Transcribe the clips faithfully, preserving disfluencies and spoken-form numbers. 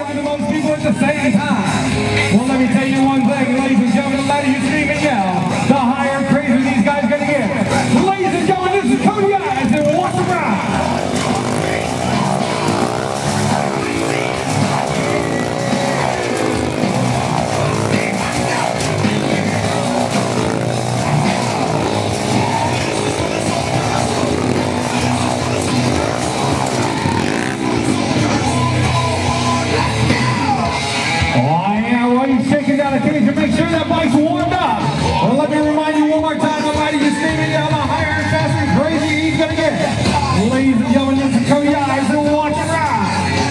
talking to most people at the same time. Well, let me tell you one thing, ladies and gentlemen, the louder you scream and yell, the higher and crazier these guys are going to get. Ladies and gentlemen, this is Cody Ives, and watch the ride. To make sure that bike's warmed up. Well, let me remind you one more time, the louder you scream and yell, the higher and faster and crazy he's gonna get. Ladies and gentlemen, this is Cody Ives, and watch it ride.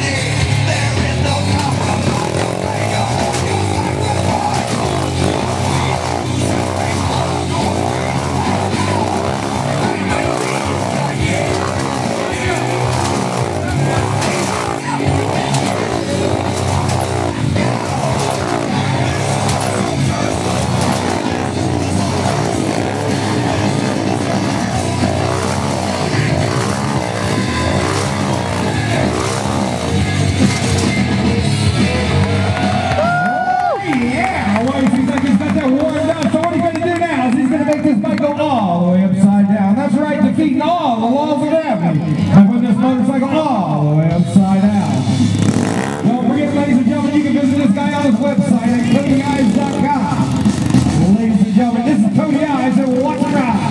Defeating all the laws of gravity by putting this motorcycle all the way upside down. Don't forget, ladies and gentlemen, you can visit this guy on his website at cody ives dot com. Ladies and gentlemen, this is Cody Ives, and watch it ride.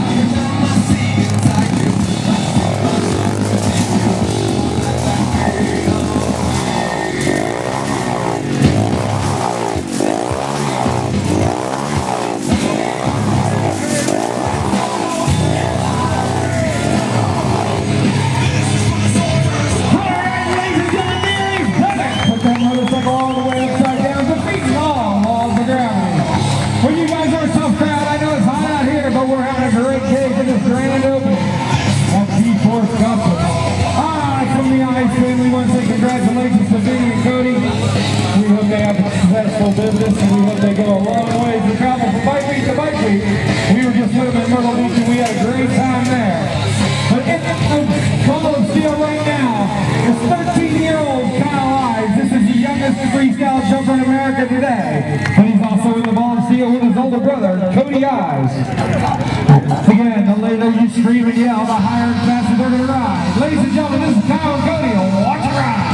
Congratulations to Vinny and Cody. We hope they have a successful business, and we hope they go a long way to travel from bike week to bike week. We were just with them in Myrtle Beach, and we had a great time there. But in the ball of steel right now is thirteen-year-old Kyle Ives. This is the youngest freestyle jumper in America today. But he's also in the ball of steel with his older brother, Cody Ives. Again, the later you scream and yell, the higher and faster they're going to ride. Ladies and gentlemen, this is Kyle and Cody. Watch it ride.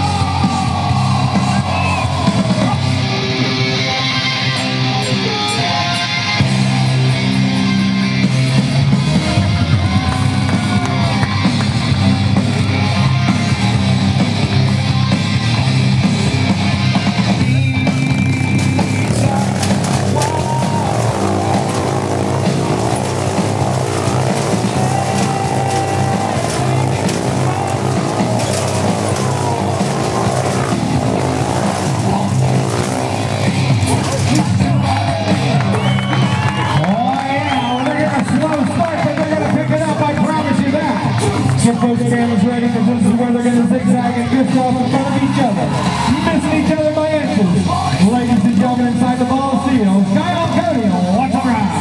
Get those cameras ready, because this is where they're going to zigzag and drift off in front of each other, missing each other by inches. Ladies and gentlemen, inside the ball of steel, Kyle and Cody, watch it ride.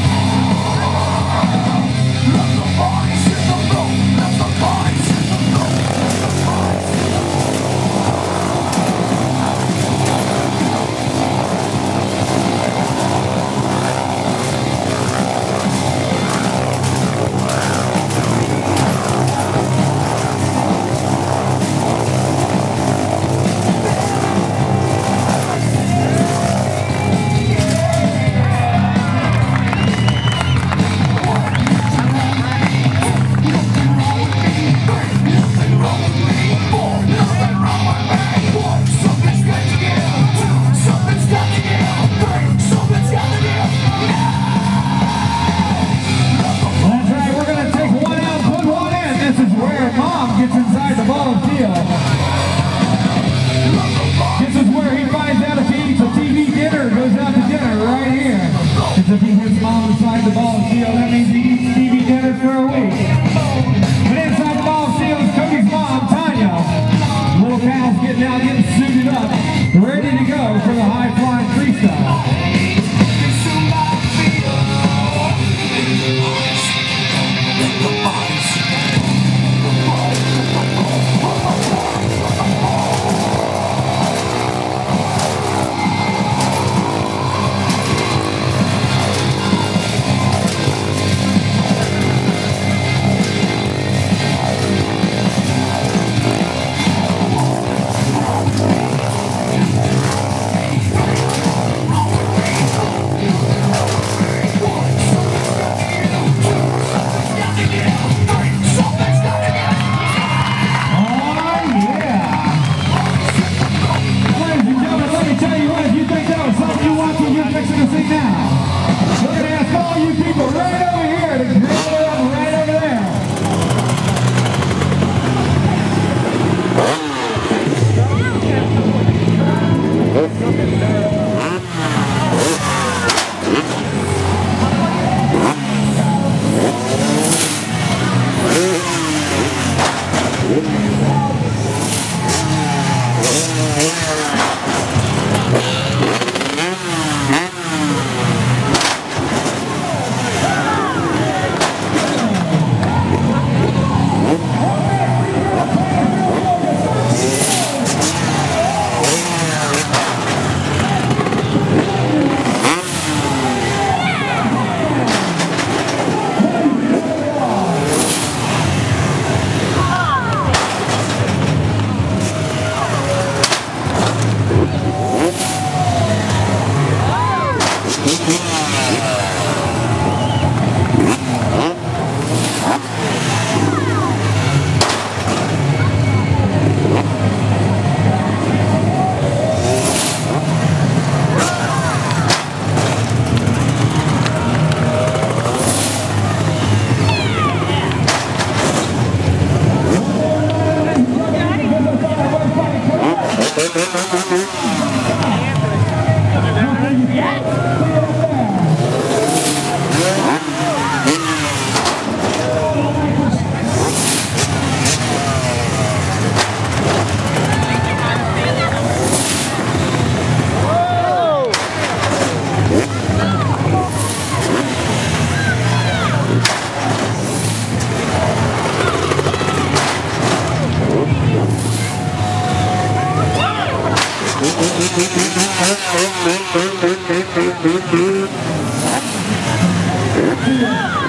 If he hits mom inside the ball of steel, that means he eats T V dinner for a week. But inside the ball of steel is Cody's mom, Tanya. Little Cal's getting out, getting suited up, ready to go for the high-flying freestyle. Yeah.